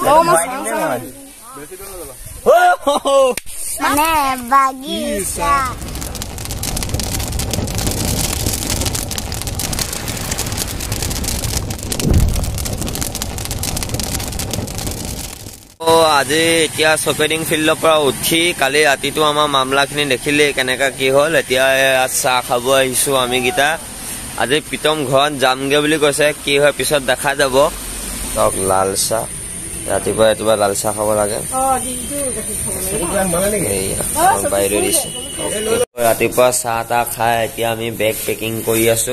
মানে বাগিচা আজি এতিয়া শ্বপিং ফিল্ডৰ পৰা উঠি কালি ৰাতিটো আমাৰ মামলাখিনি দেখিলে কেনেকা কি হ'ল। এতিয়া চাহ খাব আহিছো আমি গিটা। আজি প্ৰীতম ঘৰত যামগে বুলি কৈছে, কি হয় পিছত দেখা যাব। তক লাল চাহ ৰাতিপুৱা লাল চাহ খাব লাগে। ৰাতিপুৱা চাহ তাহ খাই এতিয়া আমি বেগ পেকিং কৰি আছো।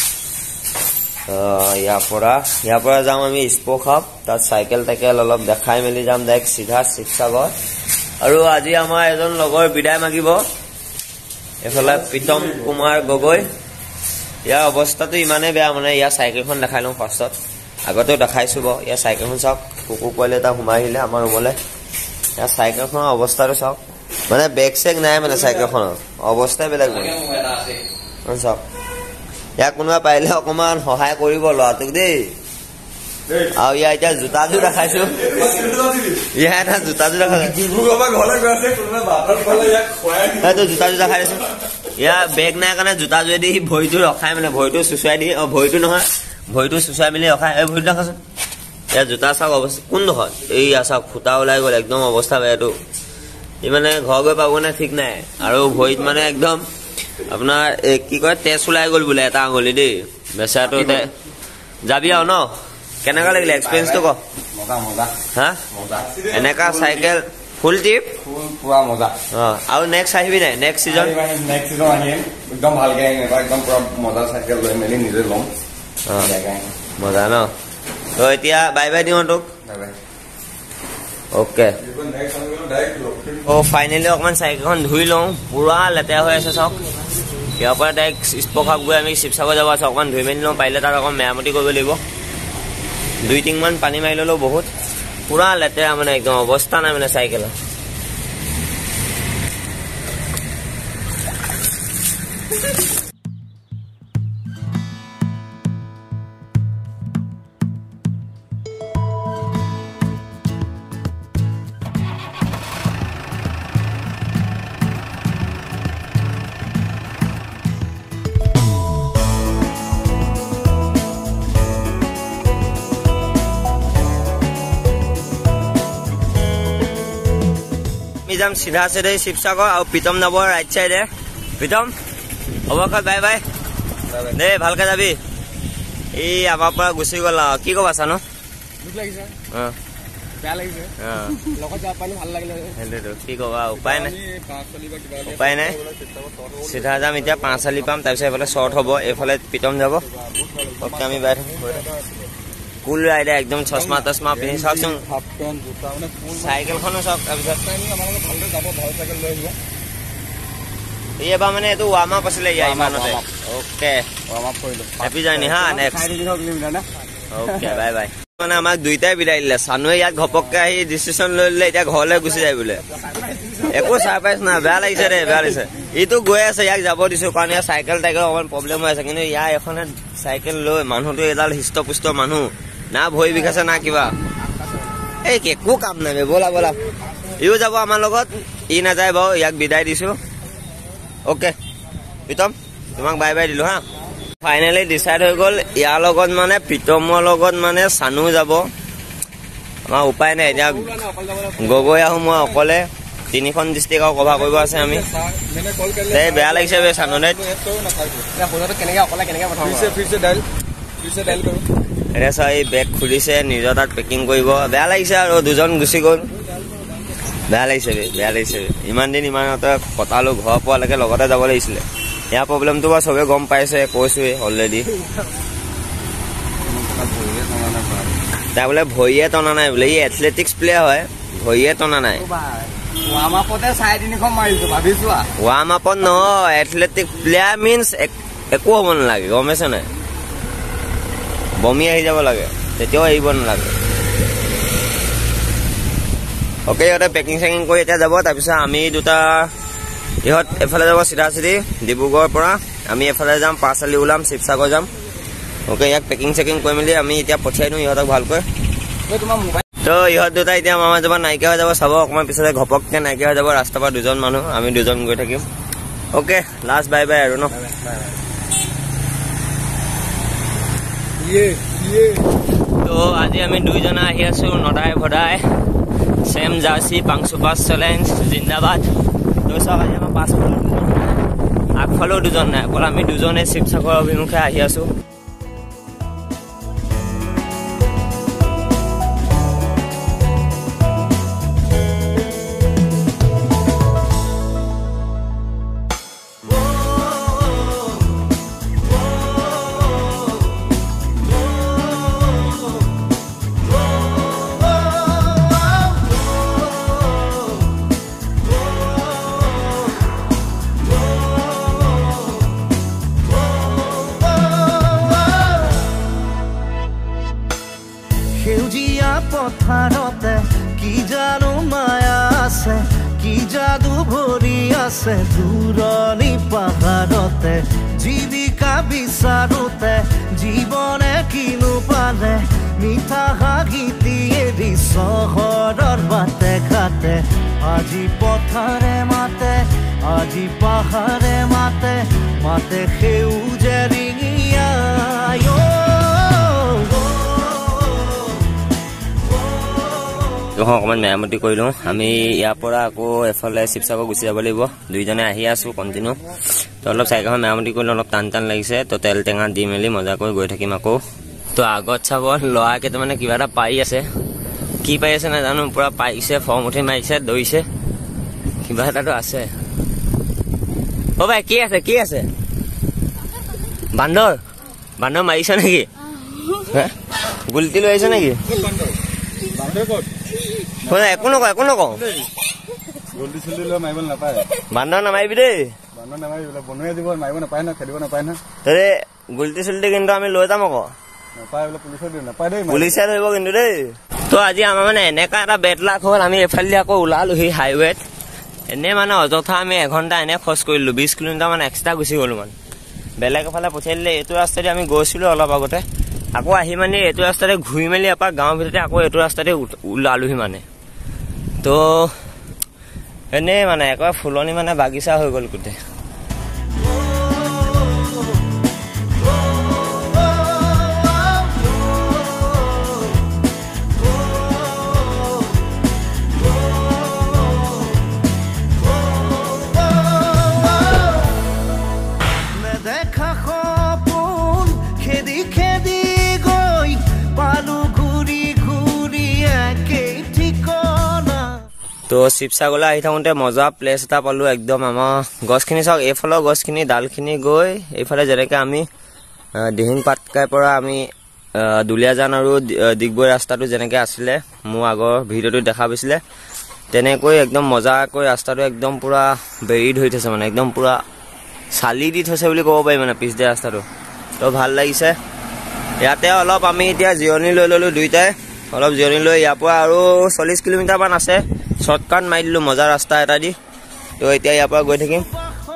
ইয়াৰ পৰা যাম আমি স্প'ক হাব, তাত চাইকেল টাইকেল অলপ দেখাই মেলি যাম ডাইৰেক্ট চিধা শিৱসাগৰ। আৰু আজি আমাৰ এজন লগৰ বিদায় মাগিব, এইফালে প্ৰীতম কুমাৰ গগৈ। ইয়াৰ অৱস্থাটো ইমানেই বেয়া, মানে ইয়াৰ চাইকেলখন দেখাই লওঁ ফাৰ্ষ্টত। আগতেও দেখাইছো বাৰু, ইয়াৰ চাইকেলখন চাওক। কুকুৰ পোৱালি এটা সোমাই আহিলে আমাৰ ৰুমলৈ। ইয়াৰ চাইকেলখনৰ অৱস্থাটো চাওক, মানে বেগ চেগ নাই, মানে চাইকেলখনৰ অৱস্থাই বেলেগ চাওক। ইয়াক কোনোবা পাৰিলে অকমান সহায় কৰিব ল'ৰাটোক দেই। আৰু ইয়াৰ এতিয়া জোতাযোৰ দেখাইছো, ইয়াৰ এটা জোতাযোৰ দেখাইছো, জোতাযোৰ দেখাই দিছো। ইয়াৰ বেগ নাই কাৰণে জোতাযোৰেদি ভৰিটো ৰখাই, মানে ভৰিটো চুচুৱাই দি, ভৰিটো নহয় ভৰিটো চুচুৱাই মেলি ৰখাই। এই ভৰিটো দেখাচোন, ইয়াৰ জোতা চাওক অৱস্থা কোনডোখৰত। এই চাওক ফুটা ওলাই গ'ল, একদম অৱস্থা বেয়াটো। ই মানে ঘৰ গৈ পাব নে ঠিক নাই। আৰু ভৰিত মানে একদম আপোনাৰ কি কয় তেজ ওলাই গ'ল বোলে এটা আঙুলি দেই বেচাটো। যাবি আৰু ন, কেনেকুৱা লাগিলে এক্সপিৰিয়েঞ্চটো ক। হা এনেকা চাইকেল ফুল ট্ৰিপ পুৰা মজা। আৰু নেক্সট আহিবি নাই নেক্সট চিজন? একদম ভালকে একদম পুৰা মজা চাইকেল লৈ মেলি নিজে ল'ম। মজা ন। তো এতিয়া বাই বাই দিওঁ তোক। অ'কে। ফাইনেলি অকমান চাইকেলখন ধুই লওঁ, পুৰা লেতেৰা হৈ আছে চাওক। ইয়াৰ পৰা ডাইৰেক্ট স্প'ক হাব গৈ আমি শিৱসাগৰ যাব আছো। অকণমান ধুই মেলি লওঁ, পাৰিলে তাত অকণ মেৰামতি কৰিব লাগিব। 2-3 মান পানী মাৰি ল'লেও বহুত। পুৰা লেতেৰা, মানে একদম অৱস্থা নাই মানে চাইকেলৰ। আমি যাম চিধা চিধে শিৱসাগৰ, আৰু প্ৰীতম যাব ৰাইট চাইডে। প্ৰীতম হ'ব বাই বাই দেই, ভালকে যাবি। এই আমাৰ পৰা গুচি গ'ল আৰু কি ক'বা চানো? কি ক'বা, উপায় নাই উপায় নাই। চিধা যাম এতিয়া, 5 আলি পাম, তাৰপিছত এইফালে শ্বৰ্ট হ'ব, এইফালে প্ৰীতম যাব। ওকে আমি বাই থাকিম। কুল ৰাইডে একদম চশমা তচমা পিন্ধি চাওকচোন, চাইকেলখনো চাওক। তাৰপিছত এই এবাৰ মানে এইটো ৱাৰ্ম আপ আছিলে ইয়াৰ ইমানতে। অ'কে হেপী জাৰ্ণি হা। Next okay bye bye. মানে আমাক দুইটাই বিদায় দিলে। চানুৱে ইয়াত ঘপককে আহি ডিচিশ্যন লৈ ললে, এতিয়া ঘৰলৈ গুচি যায় বোলে। একো চাৰপ্ৰাইজ নাই, বেয়া লাগিছে দেই, বেয়া লাগিছে। ইটো গৈ আছে, ইয়াক যাব দিছো কাৰণ ইয়াৰ চাইকেল টাইকেল অকমান প্ৰব্লেম হৈ আছে। কিন্তু ইয়াৰ এখনে চাইকেল লৈ, মানুহটো এডাল হৃষ্টপুষ্ট মানুহ, না ভৰি বিষাইছে না কিবা, এই একো কাম নাই। ব'লা ব'লা, ইও যাব আমাৰ লগত, ই নাযায় বাৰু, ইয়াক বিদায় দিছো। অ'কে প্ৰীতম, তোমাক বাই বাই দিলো হা। ফাইনেলি ডিচাইড হৈ গ'ল, ইয়াৰ লগত মানে প্ৰীতমৰ লগত মানে চানু যাব। আমাৰ উপায় নাই, এতিয়া গগৈ আহো, মই অকলে 3খন ডিষ্ট্ৰিক্ট আৰু কভাৰ কৰিব আছে আমি। এই বেয়া লাগিছে বে চানু দেই। এতিয়া চাই এই বেগ খুলিছে, নিজৰ তাত পেকিং কৰিব। বেয়া লাগিছে আৰু দুজন গুচি গ'ল, বেয়া লাগিছে বে, বেয়া লাগিছে বে। ইমান দিন ইমানতে কটালো, ঘৰ পোৱালৈকে লগতে যাব লাগিছিলে। ইয়াৰ প্ৰব্লেমটো বাৰু চবে গম পাইছে, কৈছোৱে অলৰেডি। তাৰ বোলে ভৰিয়ে টনা নাই বোলে, ই এথলেটিক্স প্লেয়াৰ হয়, ভৰিয়ে টনা নাই। ৱাৰ্ম আপত নহয়, এথলেটিক প্লেয়াৰ মিনছ একো হ'ব নালাগে, গম পাইছে নাই? বমি আহি যাব লাগে, তেতিয়াও এৰিব নালাগে। অ'কে, ইহঁতে পেকিং চেকিং কৰি এতিয়া যাব। তাৰপিছত আমি দুটা, ইহঁত এফালে যাব চিধা চিধি ডিব্ৰুগড়ৰ পৰা, আমি এফালে যাম, 5 আলি ওলাম, শিৱসাগৰ যাম। অ'কে, ইয়াক পেকিং চেকিং কৰি মেলি আমি এতিয়া পঠিয়াই দিওঁ ইহঁতক ভালকৈ। তো ইহঁত দুটা এতিয়া মামা যাব নাইকিয়া হৈ যাব চাব অকণমান পিছতে ঘপককে নাইকিয়া হৈ যাব ৰাস্তাৰ পৰা দুজন মানুহ আমি দুজন গৈ থাকিম অ'কে লাষ্ট বাই বাই আৰু ন তো আজি আমি দুইজনে আহি আছো নদাই ভদাই চেম জাৰ্চি পাংচুপাছ চেলেঞ্জ জিন্দাবাদ তো চাওক আজি আমাৰ পাছফালেও দুজন আগফালেও দুজন নাই অকল আমি দুজনে শিৱসাগৰ অভিমুখে আহি আছো সেউজীয়া পথাৰতে কি জানো মায়া আছে কি যাদু ভৰি আছে দূৰণি পাহাৰতে জীৱিকা বিচাৰোতে জীৱনে কিনো পালে মিঠা হাঁহিটি এৰি চহৰৰ বাটে ঘাটে আজি পথাৰে মাতে আজি পাহাৰে মাতে মাতে সেউজে ৰিঙিয়া অকণমান মেৰামতি কৰি লওঁ আমি ইয়াৰ পৰা আকৌ এফালে শিৱসাগৰ গুচি যাব লাগিব দুইজনে আহি আছো কণ্টিনিউ তো অলপ চাইকেলখন মেৰামতি কৰিলে অলপ টান টান লাগিছে তো তেল টেঙা দি মেলি মজাকৈ গৈ থাকিম আকৌ তো আগত চাব ল'ৰা কেইটামানে কিবা এটা পাই আছে কি পাই আছে নাজানো পুৰা পাইছে ফৰ্ম উঠি মাৰিছে দৌৰিছে কিবা এটাতো আছে অ ভাই কি আছে কি আছে বান্দৰ বান্দৰ মাৰিছে নেকি গুলটি লৈ আহিছে নেকি একো নকওঁ একো নকওঁ বান্দৰ নামাৰিবি দেই গুলটি চুলটি কিন্তু আমি লৈ যাম আকৌ পুলিচে ধৰিব কিন্তু দেই তো আজি আমাৰ মানে এনেকা এটা বেড লাক হ'ল আমি এফালে আকৌ ওলালোহি হাইৱেত এনে মানে অযথা আমি এঘণ্টা এনে খৰচ কৰিলো 20 কিলোমিটাৰ মানে এক্সট্ৰা গুচি গলো মানে বেলেগ এফালে পঠিয়াই দিলে এইটো ৰাস্তাতে আমি গৈছিলো অলপ আগতে আকৌ আহি মানে এইটো ৰাস্তাতে ঘূৰি মেলি এপাক গাঁৱৰ ভিতৰতে আকৌ এইটো ৰাস্তাতে ওলালোহি মানে তো এনেই মানে একেবাৰে ফুলনি মানে বাগিচা হৈ গ'ল গোটেই তো শিৱসাগৰলৈ আহি থাকোঁতে মজা প্লেচ এটা পালো একদম আমাৰ গছখিনি চাওক এইফালৰ গছখিনি ডালখিনি গৈ এইফালে যেনেকৈ আমি দিহিং পাটকাইৰ পৰা আমি দুলীয়াজান আৰু ডিগবৈ ৰাস্তাটো যেনেকৈ আছিলে মোৰ আগৰ ভিডিঅ'টো দেখা পাইছিলে তেনেকৈ একদম মজাকৈ ৰাস্তাটো একদম পুৰা বেৰি ধৰি থৈছে মানে একদম পুৰা চালি দি থৈছে বুলি ক'ব পাৰি মানে পিছ দিয়া ৰাস্তাটো তো ভাল লাগিছে ইয়াতে অলপ আমি এতিয়া জিৰণি লৈ ল'লোঁ দুইটাই অলপ জিৰণি লৈ ইয়াৰ পৰা আৰু 40 কিলোমিটাৰমান আছে শৰ্টকাট মাৰি দিলোঁ মজা ৰাস্তা এটা দি তো এতিয়া ইয়াৰ পৰা গৈ থাকিম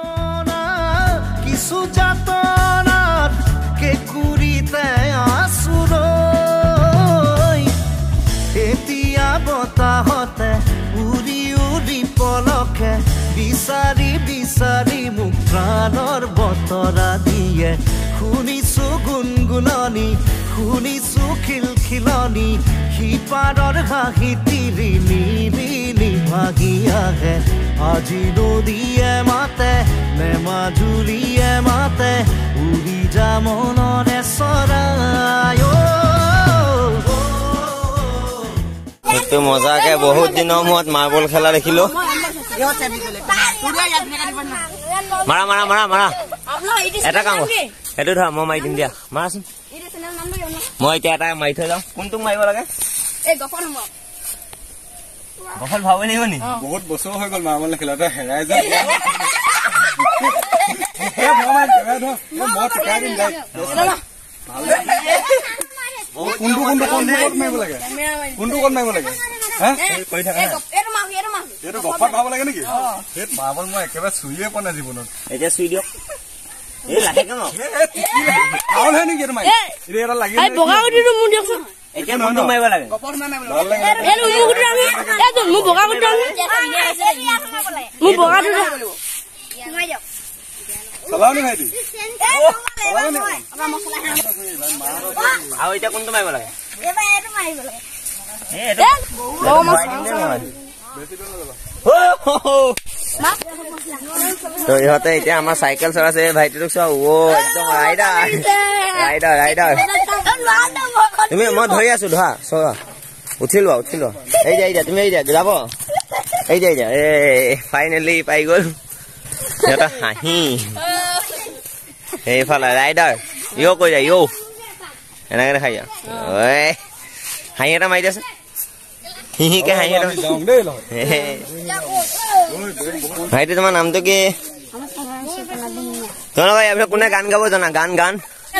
এতিয়া বতাহতে উৰি উৰি পলকে বিচাৰি বিচাৰি মোক প্ৰাণৰ বতৰা দিয়ে শুনিছো গুণগুণনি শুনিছো খিলখিলনি সিপাৰৰ হাঁহি তিৰি নীলি ভাগি আহে আজি নদীয়ে মাতে নে মাজুলীয়ে মাতে উৰি যা মনৰে চৰাই মজাকে বহুত দিনৰ মূৰত মাৰ্বল খেলা দেখিলো মাৰা মাৰা মাৰা মাৰা এটা কাম সেইটো ধৰা মই মাৰি দিম দিয়া মাৰাচোন মই এতিয়া এটা মাৰি থৈ যাওঁ কোনটোক মাৰিব লাগে গফল ভাবি লাগিব নি বহুত বছৰ হৈ গ'ল মাৰ্বল খেলাটো হেৰাই যায় কোনটো কোনটো কোনটো মাৰিব লাগে কোনটো ক'ত মাৰিব লাগে এইটো গফত ভাব লাগে নেকি সেই মাৰ্বল মই একেবাৰে চুইয়ে পোৱা নাই জীৱনত এতিয়া চুই দিয়ক এই লাহে কাম নেকি এইটো মাৰি এটা লাগি এতিয়া কোনটো মাৰিব লাগে আৰু এতিয়া কোনটো মাৰিব লাগে তো ইহঁতে এতিয়া আমাৰ চাইকেল চলাইছে ভাইটিটোক চোৱা একদম ৰাইডাৰ তুমি মই ধৰি আছো ধৰা চোৱা উঠি লোৱা এই যা তুমি এই যা যাব এই যা ফাইনেলি পাই গ'ল সিহঁতে হাঁহি এইফালে ৰাইডাৰ ইও কৈ যা ইও এনেকে দেখাই যা হাঁহি এটা মাৰি দিয়াচোন হিহিকে হাঁহি এটা ভাইটি তোমাৰ নামটো কি তোমালোকৰ ইয়াৰ কোনে গান গাব জানা গান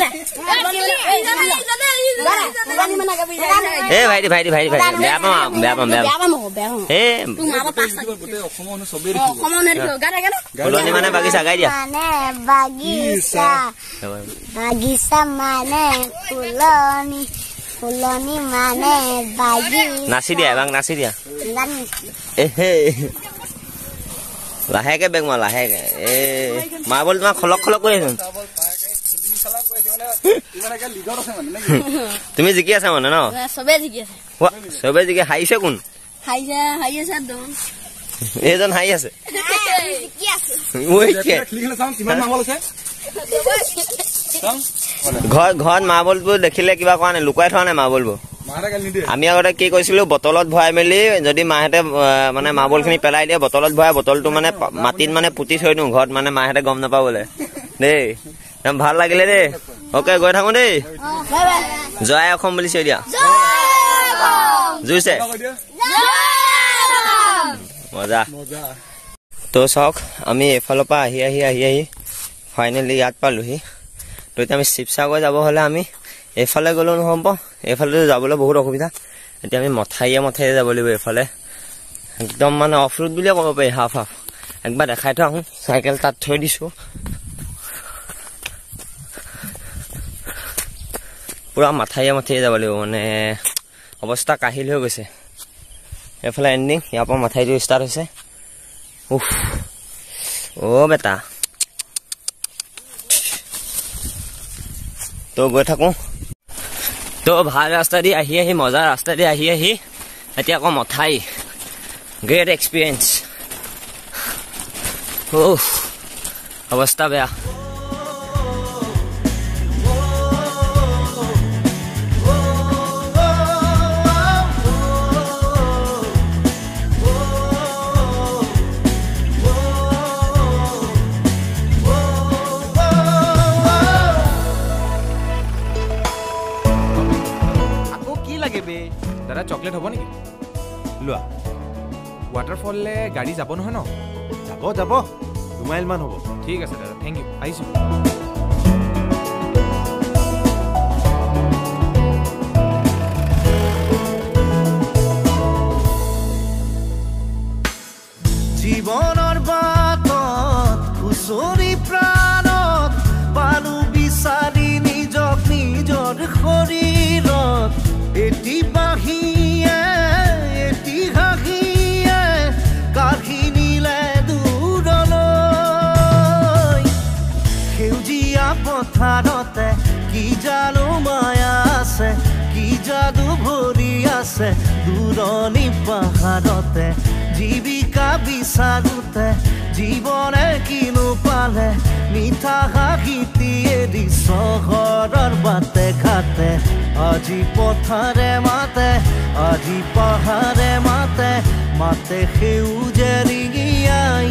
ভাইটি বেয়া পাম ফুলনি মানে বাগিচা গাই দিয়া বাগিচা মানে ফুলনি মানে নাচি দিয়া এবাৰ নাচি দিয়া লাহেকে বেগ মই লাহেকে মাৰ্বল তোমাক খলক কৰি আছো তুমি জিকি আছা মানে ন চবে জিকি হাৰিছে কোন এইজন হাৰি আছে ঘৰত মাৰ্বলবোৰ দেখিলে কিবা কোৱা নাই লুকুৱাই থোৱা নাই মাৰ্বলবোৰ আমি আগতে কি কৈছিলো বটলত ভৰাই মেলি যদি মাহেঁতে মানে মাৰ্বল খিনি পেলাই দিয়ে বটলত ভৰাই বটলটো মানে মাটিত মানে পুতি থৈ দিওঁ ঘৰত মানে মাহেঁতে গম নাপাবলে দেই একদম ভাল লাগিলে দেই অকে গৈ থাকো দেই জয় অসম বুলি চিঞৰি দিয়া জুইছে মজা তো চাওক আমি এইফালৰ পৰা আহি ফাইনেলি ইয়াত পালোহি তো এতিয়া আমি শিৱসাগৰ যাব হলে আমি এইফালে গ'লেও নহ'ব এইফালে যাবলৈ বহুত অসুবিধা এতিয়া আমি মথাইয়ে যাব লাগিব এইফালে একদম মানে অফ ৰোড বুলিয়ে ক'ব পাৰি হাফ একবাৰ দেখাই থৈ আহোঁ চাইকেল তাত থৈ দিছোঁ পুৰা মথাইয়ে যাব লাগিব মানে অৱস্থা কাহিল হৈ গৈছে এইফালে এণ্ডিং ইয়াৰ পৰা মথাইটো ষ্টাৰ্ট হৈছে বেটা তো গৈ থাকো তো ভাল ৰাস্তা দি আহি মজা ৰাস্তা দি আহি এতিয়া আকৌ মথাই গ্ৰেট এক্সপিৰিয়েঞ্চ অৱস্থা বেয়া দাদা চকলেট হ'ব নেকি লোৱা ৱাটাৰফললে গাড়ী যাব নহয় ন যাব 2 মাইলমান হ'ব ঠিক আছে দাদা থেংক ইউ আহিছোঁ জীৱনৰ বাটত খুচৰি প্ৰাণত পালো বিচাৰি নিজক নিজৰ শৰীৰত এটি বাহিয়ে এটি হাঁহিয়ে কাঢ়ি নিলে দূৰলৈ সেউজীয়া পথাৰতে কি জানো মায়া আছে কি যাদু ভৰি আছে দূৰণি পাহাৰতে জীৱিকা বিচাৰোতে জীৱনে কিনো পালে মিঠা হাঁহিটি এৰি চহৰৰ বাটে ঘাটে আজি পথাৰে মাতে আজি পাহাৰে মাতে সেউজে ৰিঙিয়াই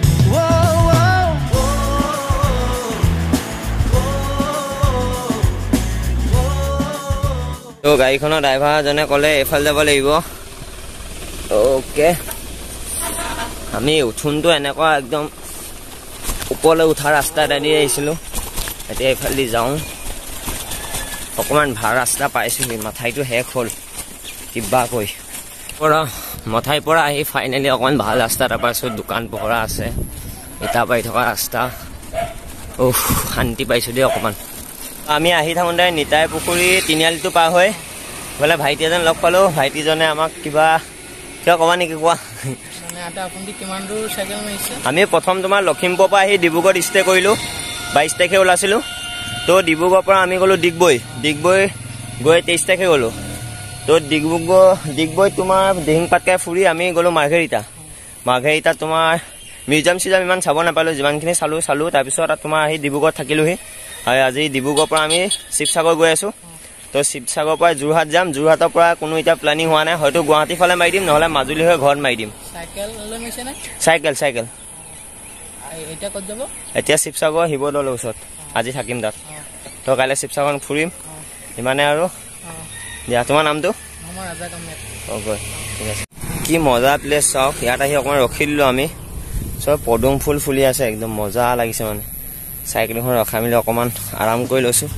তো গাড়ীখনৰ ড্ৰাইভাৰজনে ক'লে এইফালে যাব লাগিব অ'কে আমি উঠোনটো এনেকুৱা একদম ওপৰলৈ উঠা ৰাস্তা এটা দি আহিছিলোঁ এতিয়া এইফালে যাওঁ অকণমান ভাল ৰাস্তা পাইছোঁহি মথাইটো শেষ হ'ল কিবাকৈ মথাইৰ পৰা আহি ফাইনেলি অকণমান ভাল ৰাস্তা এটা পাইছোঁ দোকান পোহৰা আছে ইটা পাই থকা ৰাস্তা শান্তি পাইছোঁ দেই অকণমান আমি আহি থাকোঁতে নিতাই পুখুৰী তিনিআলিটো পাৰ হৈ বোলে ভাইটি এজন লগ পালোঁ ভাইটিজনে আমাক কিবা ক'বা নেকি কোৱা আমি প্ৰথম তোমাৰ লখিমপুৰৰ পৰা আহি ডিব্ৰুগড়ত ষ্টে কৰিলোঁ 22 তাৰিখে ওলাইছিলোঁ তো ডিব্ৰুগড়ৰ পৰা আমি গ'লোঁ ডিগবৈ গৈ 23 তাৰিখে গ'লোঁ তো ডিগবৈ তোমাৰ দিহিং পাটকাই ফুৰি আমি গ'লোঁ মাৰ্ঘেৰিটা তোমাৰ মিউজিয়াম ইমান চাব নাপালোঁ যিমানখিনি চালোঁ তাৰপিছত তোমাৰ আহি ডিব্ৰুগড়ত থাকিলোঁহি আৰু আজি ডিব্ৰুগড়ৰ পৰা আমি শিৱসাগৰ গৈ আছোঁ তো শিৱসাগৰৰ পৰা যোৰহাট যাম যোৰহাটৰ পৰা কোনো এতিয়া প্লেনিং হোৱা নাই হয়তো গুৱাহাটী ফালে মাৰি দিম নহ'লে মাজুলী হৈ ঘৰত মাৰি দিম চাইকেল এতিয়া শিৱসাগৰ শিৱদৌলৰ ওচৰত আজি থাকিম তাত তো কাইলৈ শিৱসাগৰ ফুৰিম ইমানে আৰু দিয়া তোমাৰ নামটো ঠিক আছে কি মজা প্লেচ চাওক ইয়াত আহি অকণমান ৰখি দিলোঁ আমি চব পদুম ফুল ফুলি আছে একদম মজা লাগিছে মানে চাইকেলখন ৰখাই মেলি অকণমান আৰাম কৰি লৈছোঁ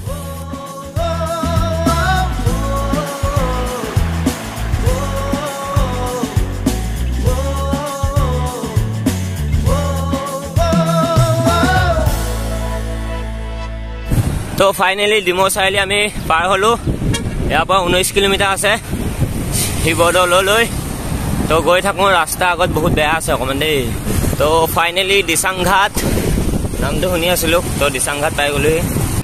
তো ফাইনেলি ডিমৌ চাৰিআলি আমি পাৰ হ'লোঁ ইয়াৰ পৰা 19 কিলোমিটাৰ আছে শিৱদৌললৈ তো গৈ থাকোঁ ৰাস্তা আগত বহুত বেয়া আছে অকণমান দেই তো ফাইনেলি দিচাংঘাট নামটো শুনি আছিলোঁ তো দিচাংঘাট পাই গ'লোহি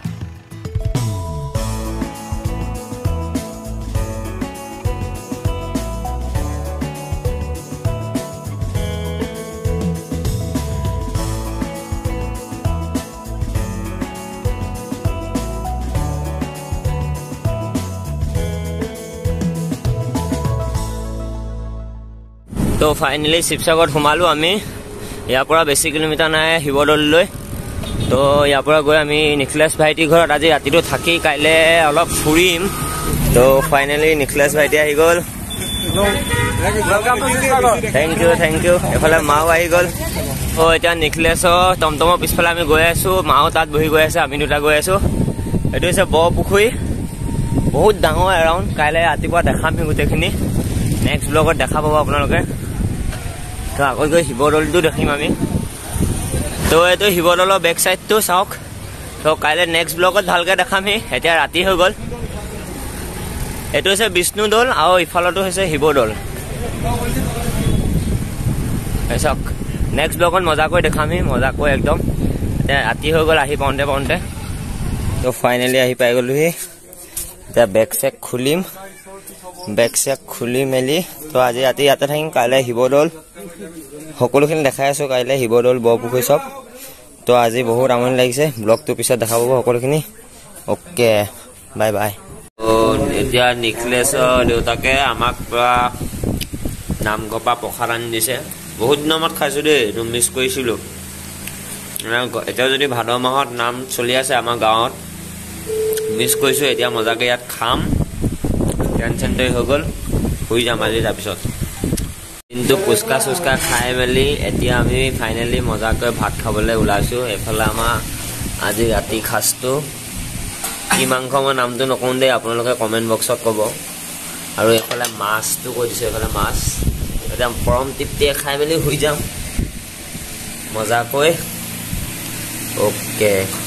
তো ফাইনেলি শিৱসাগৰত সোমালোঁ আমি ইয়াৰ পৰা বেছি কিলোমিটাৰ নাই শিৱদৌললৈ তো ইয়াৰ পৰা গৈ আমি নিখিলেশ ভাইটিৰ ঘৰত আজি ৰাতিটো থাকি কাইলৈ অলপ ফুৰিম তো ফাইনেলি নিখিলেশ ভাইটি আহি গ'ল থেংক ইউ এফালে মাও আহি গ'ল তো এতিয়া নিখিলেশৰ টমটমৰ পিছফালে আমি গৈ আছোঁ মাও তাত বহি গৈ আছে আমি দুটা গৈ আছোঁ এইটো হৈছে বৰপুখুৰী বহুত ডাঙৰ এৰাউণ্ড কাইলৈ ৰাতিপুৱা দেখামহি গোটেইখিনি নেক্সট ব্লগত দেখা পাব আপোনালোকে তো আগত গৈ শিৱদৌলটো দেখিম আমি তো এইটো শিৱদৌলৰ বেক চাইডটো চাওক তো কাইলৈ নেক্সট ব্লগত ভালকৈ দেখামহি এতিয়া ৰাতি হৈ গ'ল এইটো হৈছে বিষ্ণুদৌল আৰু ইফালতো হৈছে শিৱদৌল চাওক নেক্সট ব্লগত মজাকৈ দেখামহি মজাকৈ একদম এতিয়া ৰাতি হৈ গ'ল আহি পাওঁতে তো ফাইনেলি আহি পাই গ'লোহি এতিয়া বেগ চেক খুলি মেলি তো আজি ৰাতি ইয়াতে থাকিম কাইলৈ শিৱদৌল সকলোখিনি দেখাই আছোঁ কাইলৈ শিৱদৌল বৰপুখুৰী চব তো আজি বহুত আমনি লাগিছে ব্লগটো পিছত দেখা পাব সকলোখিনি অ'কে বাই বাই এতিয়া নিখিলেশৰ দেউতাকে আমাক পৰা নামঘৰ পৰা প্ৰসাদ আনি দিছে বহুত দিনৰ মূৰত খাইছোঁ দেই এইটো মিছ কৰিছিলোঁ এতিয়া যদি ভাদ মাহত নাম চলি আছে আমাৰ গাঁৱত মিছ কৰিছোঁ এতিয়া মজাকৈ ইয়াত খাম টেনশ্যনটোৱে হৈ গ'ল শুই যাম আজি তাৰপিছত কিন্তু ফুচকা খাই মেলি এতিয়া আমি ফাইনেলি মজাকৈ ভাত খাবলৈ ওলাইছোঁ এইফালে আমাৰ আজি ৰাতি সাঁজটো কি মাংস মই নামটো নকওঁ দেই আপোনালোকে কমেণ্ট বক্সত ক'ব আৰু এইফালে মাছটো কৈ দিছোঁ এইফালে মাছ এতিয়া পৰম তৃপ্তিয়ে খাই মেলি শুই যাম মজাকৈ অ'কে